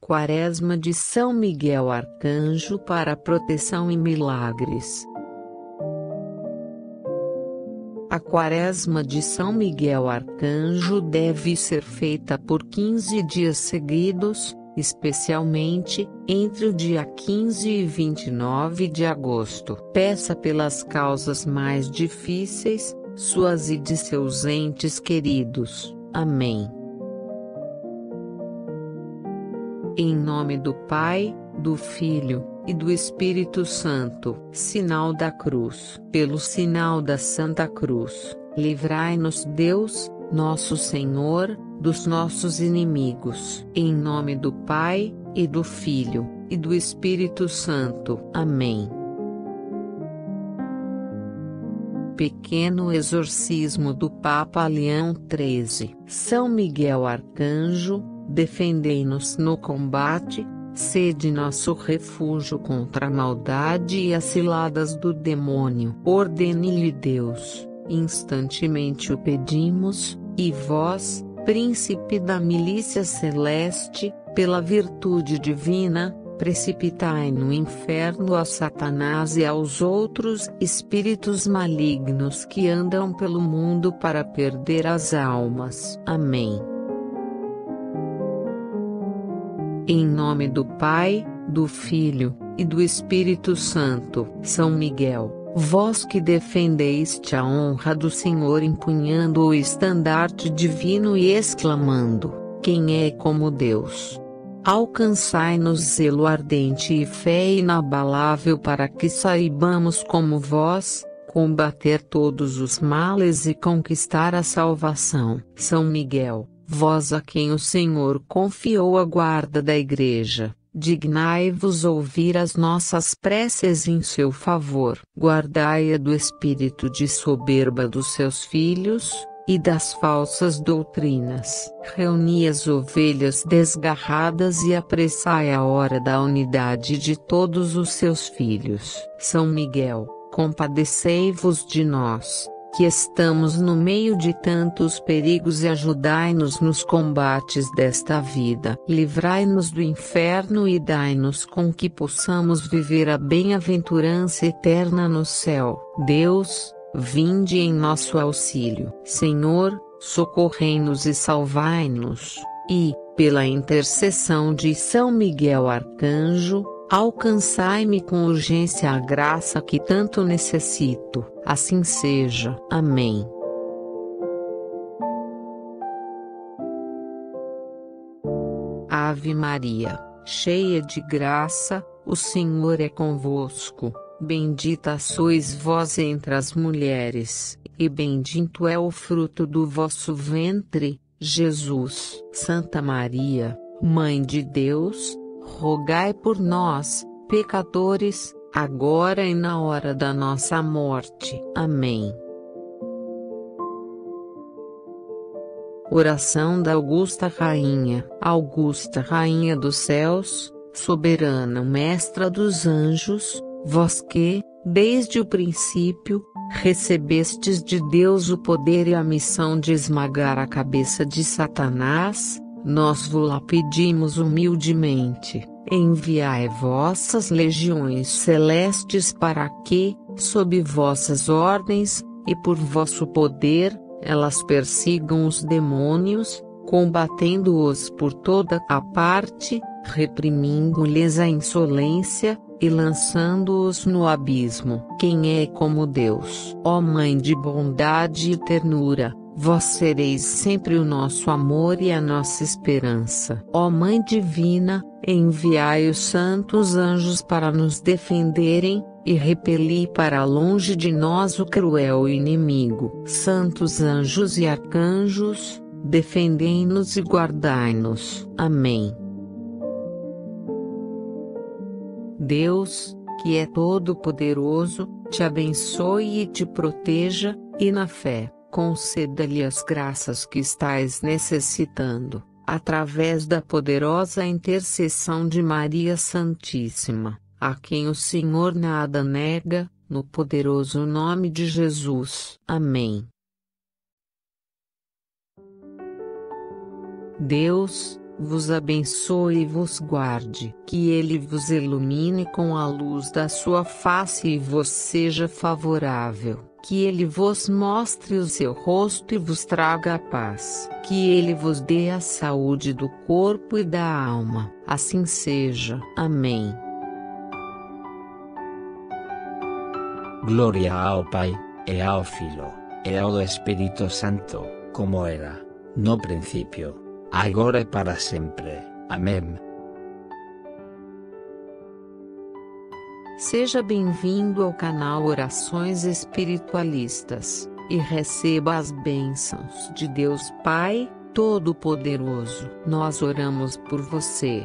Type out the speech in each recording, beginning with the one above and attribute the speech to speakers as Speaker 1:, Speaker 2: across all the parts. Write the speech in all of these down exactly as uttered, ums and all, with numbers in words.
Speaker 1: Quaresma de São Miguel Arcanjo para proteção e milagres. A Quaresma de São Miguel Arcanjo deve ser feita por quinze dias seguidos, especialmente entre o dia quinze e vinte e nove de agosto. Peça pelas causas mais difíceis, suas e de seus entes queridos. Amém. Em nome do Pai, do Filho, e do Espírito Santo. Sinal da Cruz. Pelo sinal da Santa Cruz, livrai-nos Deus, nosso Senhor, dos nossos inimigos. Em nome do Pai, e do Filho, e do Espírito Santo. Amém. Pequeno exorcismo do Papa Leão treze. São Miguel Arcanjo, defendei-nos no combate, sede nosso refúgio contra a maldade e as ciladas do demônio. Ordene-lhe Deus, instantemente o pedimos, e vós, príncipe da milícia celeste, pela virtude divina, precipitai no inferno a Satanás e aos outros espíritos malignos que andam pelo mundo para perder as almas. Amém. Em nome do Pai, do Filho, e do Espírito Santo. São Miguel, vós que defendeste a honra do Senhor empunhando o estandarte divino e exclamando: quem é como Deus? Alcançai-nos zelo ardente e fé inabalável para que saibamos como vós, combater todos os males e conquistar a salvação. São Miguel, vós a quem o Senhor confiou a guarda da Igreja, dignai-vos ouvir as nossas preces em seu favor. Guardai-a do espírito de soberba dos seus filhos, e das falsas doutrinas. Reuni as ovelhas desgarradas e apressai a hora da unidade de todos os seus filhos. São Miguel, compadecei-vos de nós, que estamos no meio de tantos perigos, e ajudai-nos nos combates desta vida. Livrai-nos do inferno e dai-nos com que possamos viver a bem-aventurança eterna no céu. Deus, vinde em nosso auxílio. Senhor, socorrei-nos e salvai-nos, e, pela intercessão de São Miguel Arcanjo, alcançai-me com urgência a graça que tanto necessito. Assim seja. Amém. Ave Maria, cheia de graça, o Senhor é convosco. Bendita sois vós entre as mulheres, e bendito é o fruto do vosso ventre, Jesus. Santa Maria, Mãe de Deus, rogai por nós, pecadores, agora e na hora da nossa morte. Amém. Oração da Augusta Rainha. Augusta Rainha dos céus, soberana mestra dos anjos, vós que, desde o princípio, recebestes de Deus o poder e a missão de esmagar a cabeça de Satanás, nós vo-la pedimos humildemente, enviai vossas legiões celestes para que, sob vossas ordens, e por vosso poder, elas persigam os demônios, combatendo-os por toda a parte, reprimindo-lhes a insolência, e lançando-os no abismo. Quem é como Deus? Ó Mãe de bondade e ternura, vós sereis sempre o nosso amor e a nossa esperança. Ó Mãe divina, enviai os santos anjos para nos defenderem, e repeli para longe de nós o cruel inimigo. Santos anjos e arcanjos, defendei-nos e guardai-nos. Amém. Deus, que é todo-poderoso, te abençoe e te proteja, e na fé, conceda-lhe as graças que estais necessitando, através da poderosa intercessão de Maria Santíssima, a quem o Senhor nada nega, no poderoso nome de Jesus. Amém. Deus, vos abençoe e vos guarde. Que Ele vos ilumine com a luz da sua face e vos seja favorável. Que Ele vos mostre o seu rosto e vos traga a paz. Que Ele vos dê a saúde do corpo e da alma. Assim seja. Amém.
Speaker 2: Gloria ao Pai, e ao Filho, e ao Espírito Santo, como era, no princípio, agora e para sempre. Amém.
Speaker 1: Seja bem-vindo ao canal Orações Espiritualistas, e receba as bênçãos de Deus Pai Todo-Poderoso. Nós oramos por você.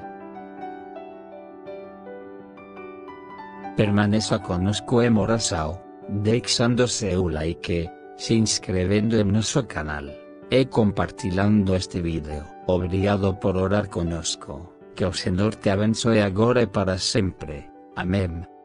Speaker 2: Permaneça conosco en oração, deixando seu like, se inscrevendo em nosso canal, e compartilhando este vídeo. Obrigado por orar conosco. Que o Senhor te abençoe agora e para sempre. Amém.